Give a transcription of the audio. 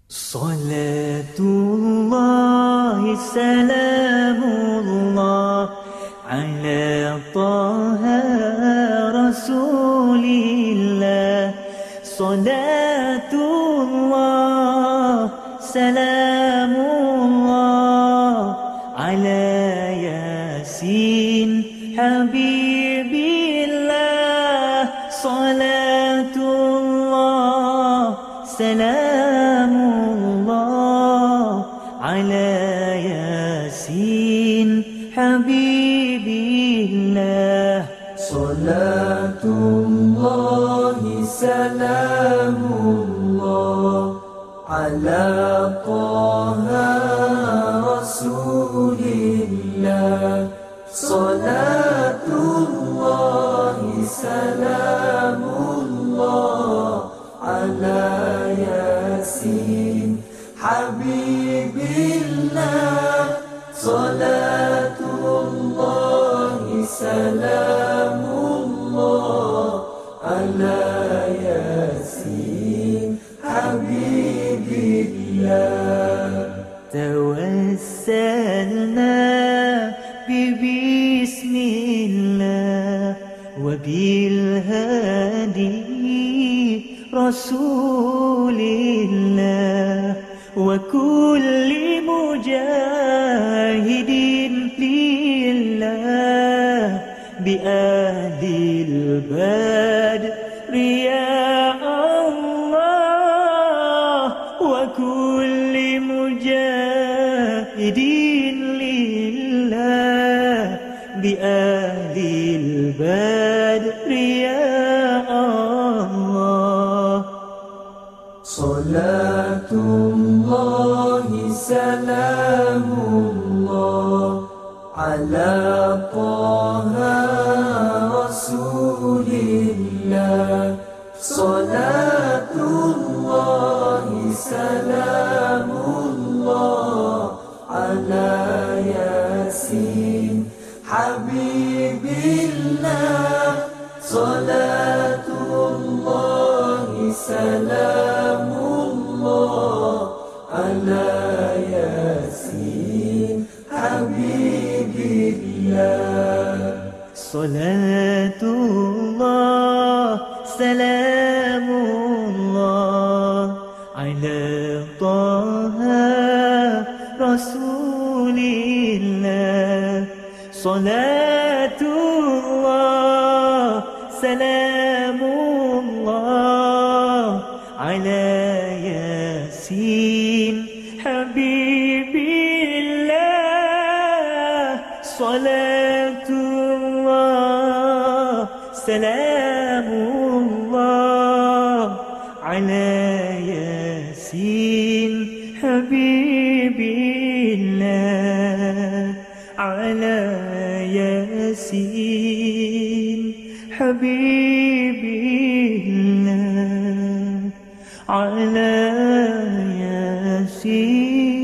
صلاة الله سلام الله على طه رسول الله. صلاة الله سلام الله على ياسين حبيب الله. صلاة الله سلام الله على ياسين حبيب الله. صلاة الله سلام الله على طه رسول الله. صلاة الله سلام الله على ياسين حبيب الله. صلاة الله سلام الله على ياسين حبيب الله. توسلنا ببسم الله وبالهادي رسول الله وكل مجاهد لله بأهل البدر يا الله. وكل مجاهد لله بأهل البدر يا الله. صلاة الله سلام الله على طه رسول الله. صلاة الله سلام الله على ياسين حبيب الله. صلاة الله سلام الله على ياسين حبيب الله. صلاة الله سلام الله على طه رسول الله. صلاة الله سلام الله على ياسين حبيب الله. صلاة الله سلام الله على ياسين حبيب الله. على ياسين حبيب الله. على ياسين